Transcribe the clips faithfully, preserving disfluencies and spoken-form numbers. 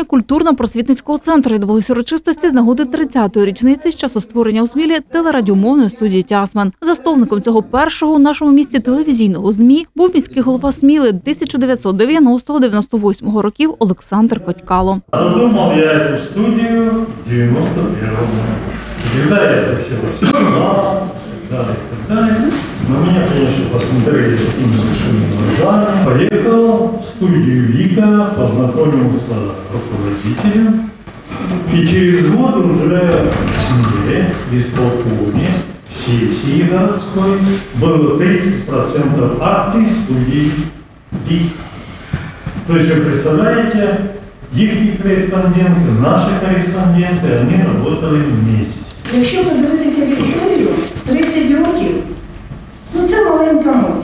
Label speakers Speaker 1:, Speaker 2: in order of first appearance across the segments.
Speaker 1: приміщення культурно-просвітницького центру відбулись урочистості з нагоди тридцятої річниці з часу створення у Смілі телерадіомовної студії «Тясмин». Засновником цього першого у нашому місті телевізійного ЗМІ був міський голова Сміли тисяча дев'ятсот дев'яностого — дев'яносто восьмого років Олександр Котькало.
Speaker 2: Задумав я цю студію в дев'яносто першому. Когда я это все узнал, да, и так далее. Но меня, конечно, посмотрели такими большими глазами. Поехал в студию Вика, познакомился с руководителем. И через год уже в Смиле, в исполкоме, сессии городской, было тридцать процентов акций студии Вик. То есть вы представляете, их корреспонденты, наши корреспонденты, они работали вместе.
Speaker 3: Якщо подивитися в історію, тридцять років, ну це маленька мить.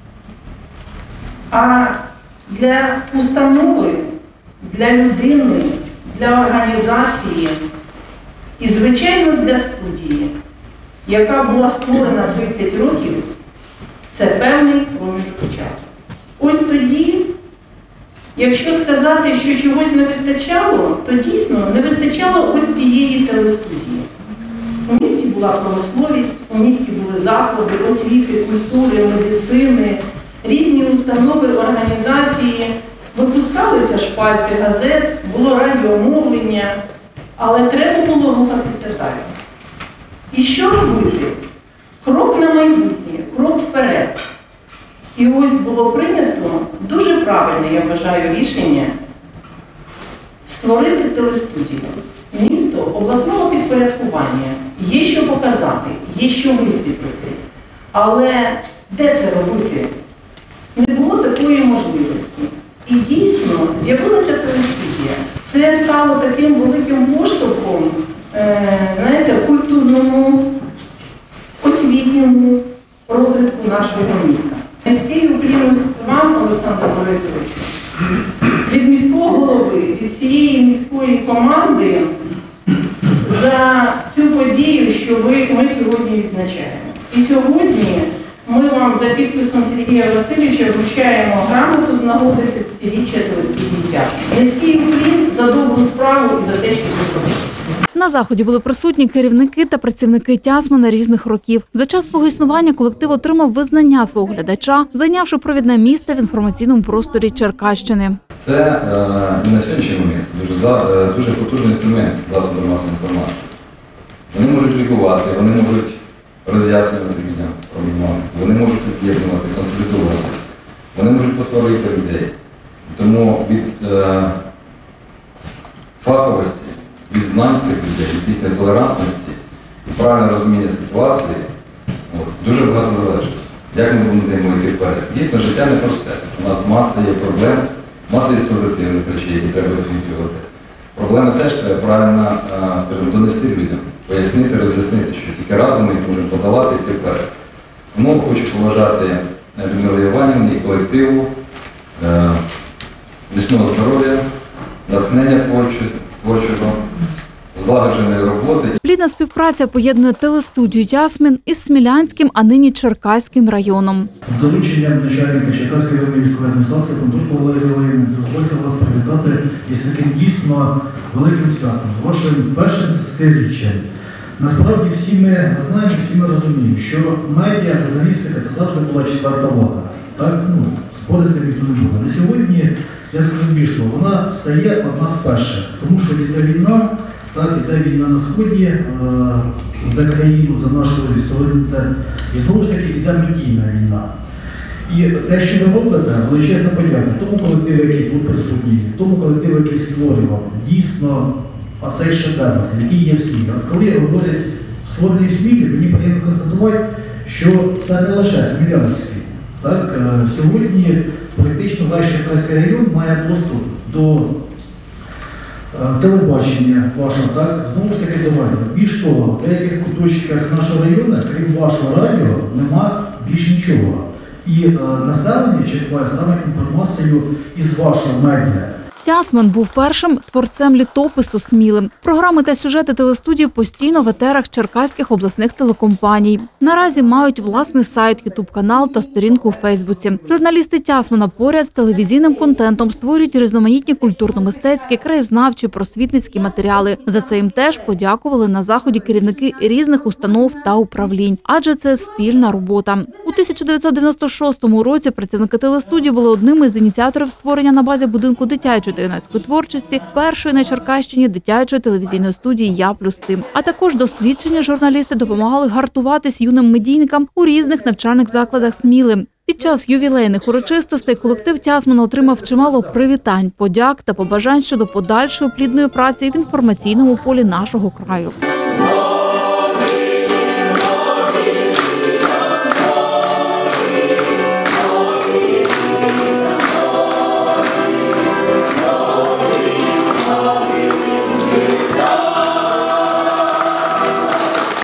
Speaker 3: А для установи, для людини, для організації і, звичайно, для студії, яка була створена тридцять років, це певний проміжок часу. Ось тоді, якщо сказати, що чогось не вистачало, то дійсно не вистачало ось цієї телестудії. У місті була промисловість, у місті були заклади освіти, культури, медицини, різні установи, організації, випускалися шпальти газет, було радіомовлення, але треба було рухатися далі. І що робити? Крок на майбутнє, крок вперед. І ось було прийнято дуже правильне, я вважаю, рішення створити телестудію. Місто обласного підпорядкування. Є що показати, є що висвітлити. Але де це робити? Не було такої можливості. І дійсно з'явилася телестудія. Це стало таким великим поштовхом, знаєте, культурному, освітньому розвитку нашого міста. Низький уклін вам, Олександр Борисовичу, від міського голови, від всієї міської команди за цю подію, що ви, ми сьогодні відзначаємо. І сьогодні ми вам за підписом Сергія Васильовича вручаємо грамоту з нагоди п'ятдесятиріччя телестудії «Тясмин». Низький уклін за добру справу і за те, що ви зробили.
Speaker 1: На заході були присутні керівники та працівники «Тясмина» різних років. За час свого існування колектив отримав визнання свого глядача, зайнявши провідне місце в інформаційному просторі Черкащини.
Speaker 4: Це е, на сьогоднішній момент дуже, е, дуже потужний інструмент засобів масової інформації. Вони можуть лікувати, вони можуть роз'яснювати людям проблематику, вони можуть об'єднувати, консолідувати, вони можуть посварити людей. Тому від е, фаховості, від знань цих людей, від їхньої толерантності і правильного розуміння ситуації от, дуже багато залежить. Як ми будемо йти вперед? Дійсно, життя не просте. У нас маса є проблем, маса є позитивних речей, які треба освітлювати. Проблеми теж треба правильно, скажімо, донести людям, пояснити, роз'яснити, що тільки разом ми їх можемо подолати і йти вперед. Тому хочу поважати Людмилу Іванівну і колективу, міцного здоров'я, натхнення творчого, злагодженої роботи.
Speaker 1: Плідна співпраця поєднує телестудію «Тясмин» із Смілянським, а нині Черкаським районом.
Speaker 5: З дорученням начальника Черкаської районної військової адміністрації контролю Валерії Валеріївни дозвольте вас привітати із таким дійсно великим святом, з вашим першим десятиріччям. Насправді всі ми знаємо, всі ми розуміємо, що медіа, журналістика – це завжди була четверта влада. Так, ну, споритися ніхто не буде. На сьогодні, я скажу більше, вона стає одна з перших, тому що йде війна, так, іде війна на Сході, е, за країну, за нашу суверенітет. І знову ж таки йде медійна війна. І те, що ви робите, величезна подяка тому колективу, який тут присутній, тому колективу, який створював, дійсно, оцей шедевр, який є в Смілі. От коли говорять створений в Смілі, мені приємно констатувати, що це не лише Смілянський. Так, е, сьогодні практично весь Черкаський район має доступ до телебачення вашого, так, знову ж таки до радіо. Більш того, в деяких куточках нашого району, крім вашого радіо, нема більш нічого. І е, населення черпає саме інформацію із вашого медіа.
Speaker 1: Тясман був першим творцем літопису «Сміли». Програми та сюжети телестудії постійно в етерах черкаських обласних телекомпаній. Наразі мають власний сайт, ютуб-канал та сторінку у Фейсбуці. Журналісти Тясмана поряд з телевізійним контентом створюють різноманітні культурно-мистецькі, краєзнавчі, просвітницькі матеріали. За це їм теж подякували на заході керівники різних установ та управлінь, адже це спільна робота. У тисяча дев'ятсот дев'яносто шостому році працівники телестудії були одними з ініціаторів створення на базі будинку дитячої та юнацької творчості першої на Черкащині дитячої телевізійної студії «Я плюс ти». А також досвідчені журналісти допомагали гартуватись юним медійникам у різних навчальних закладах Сміли. Під час ювілейних урочистостей колектив Тясмана отримав чимало привітань, подяк та побажань щодо подальшої плідної праці в інформаційному полі нашого краю.